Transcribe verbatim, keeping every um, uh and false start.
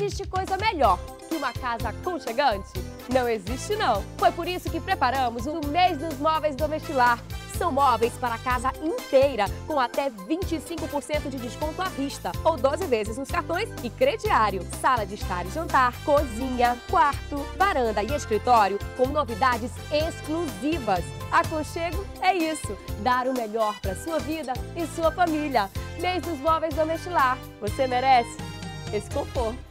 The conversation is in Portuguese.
Existe coisa melhor que uma casa aconchegante? Não existe, não. Foi por isso que preparamos o mês dos móveis Domestilar. São móveis para a casa inteira, com até vinte e cinco por cento de desconto à vista, ou doze vezes nos cartões e crediário. Sala de estar e jantar, cozinha, quarto, varanda e escritório, com novidades exclusivas. Aconchego é isso, dar o melhor para sua vida e sua família. Mês dos móveis Domestilar. Você merece esse conforto.